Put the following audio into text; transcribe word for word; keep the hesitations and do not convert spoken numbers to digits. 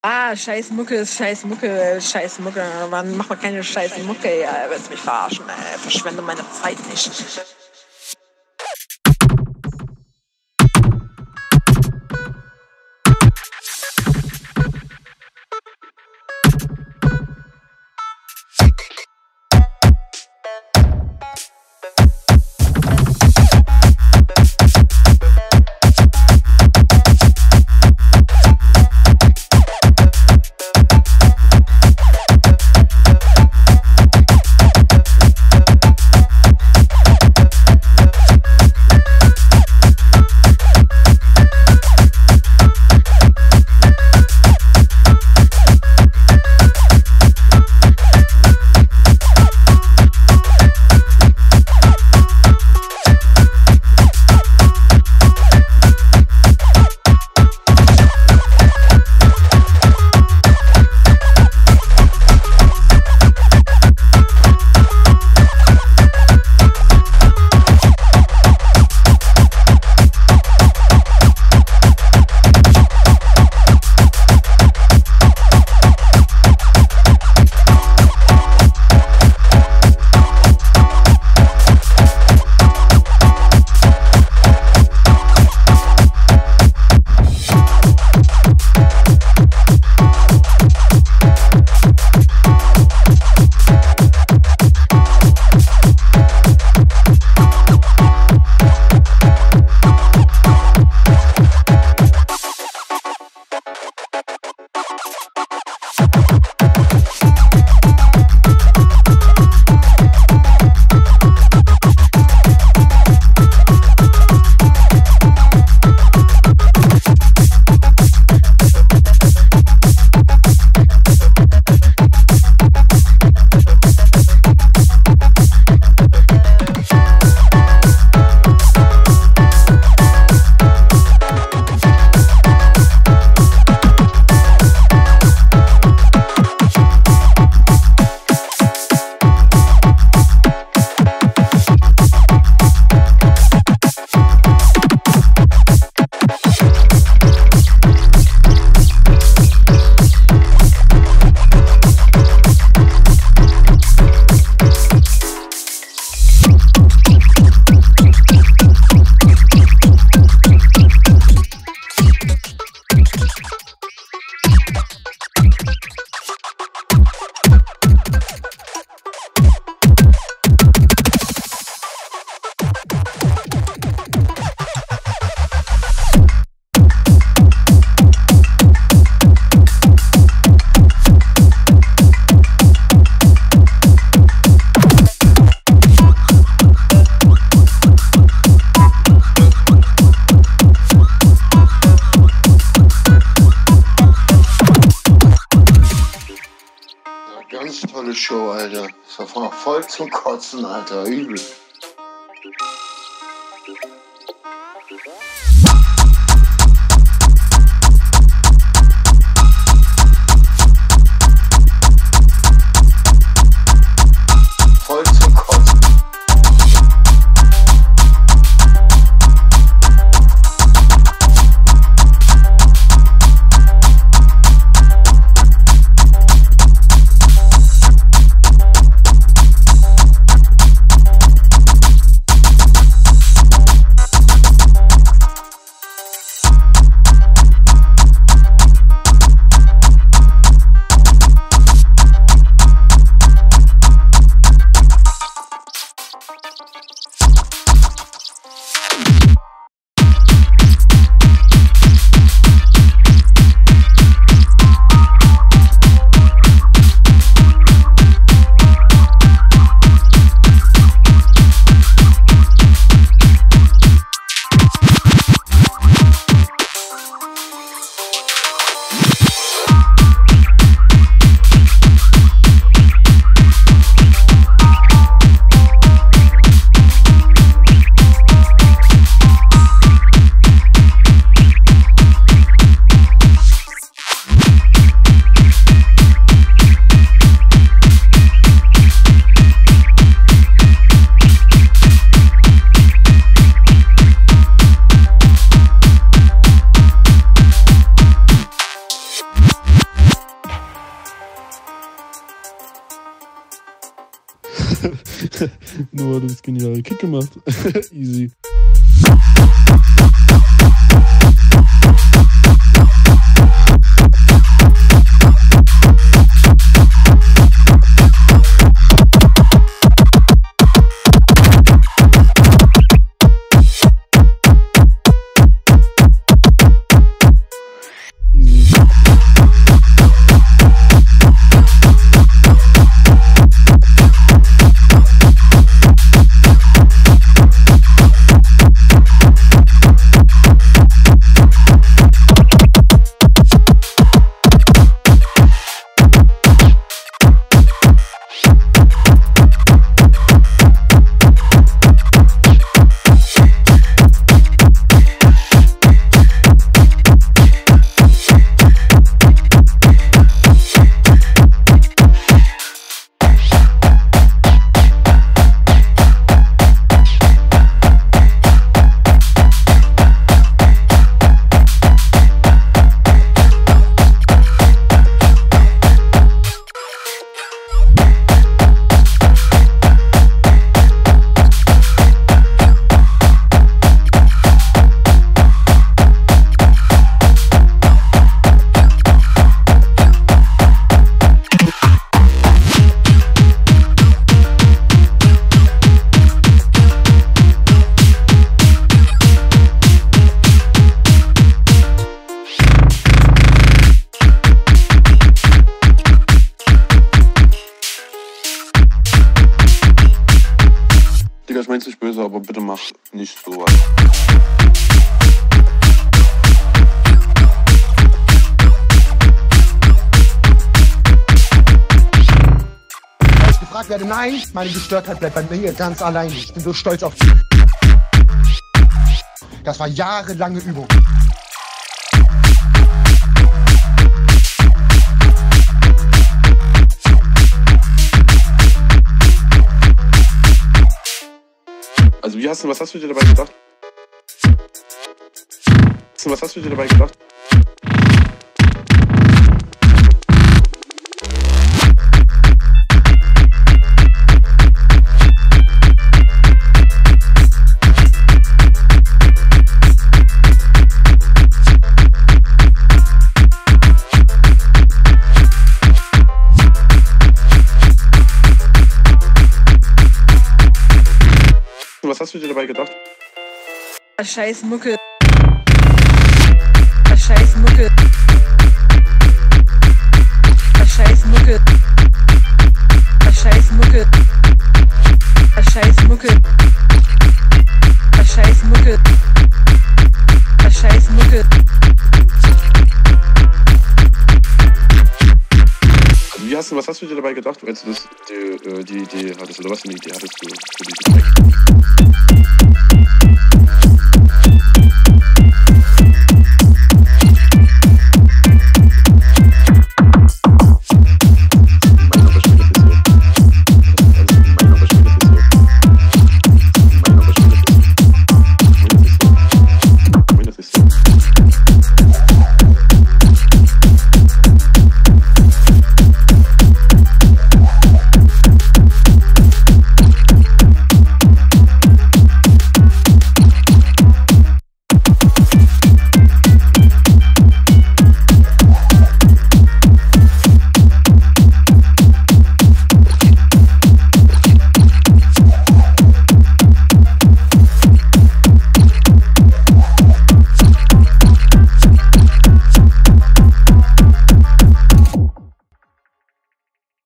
Ah, scheiß Mucke, scheiß Mucke, scheiß Mucke. Mann, mach mal keine scheiß Mucke, ja, willst mich verarschen, ey. Verschwende meine Zeit nicht. Ganz tolle Show, Alter. Das war voll zum Kotzen, Alter. Übel. Voll zum Kotzen. Nur hat das geniale Kick gemacht. Easy. Ich mein's nicht böse, aber bitte mach nicht sowas. Als ich gefragt werde, nein, meine Gestörtheit bleibt bei mir ganz allein. Ich bin so stolz auf dich. Das war jahrelange Übung. Also wie hast du, was hast du dir dabei gedacht? Was hast du dir dabei gedacht? Was hast du dir dabei gedacht? Scheiß Mucke. Scheiß Mucke. Scheiß Mucke. Scheiß Mucke. Scheiß Mucke. Scheiß Mucke. Scheiß Mucke. Wie hast du, was hast du dir dabei gedacht, als du das, die, die Idee hattest, oder was für eine Idee hattest du für diesen Track?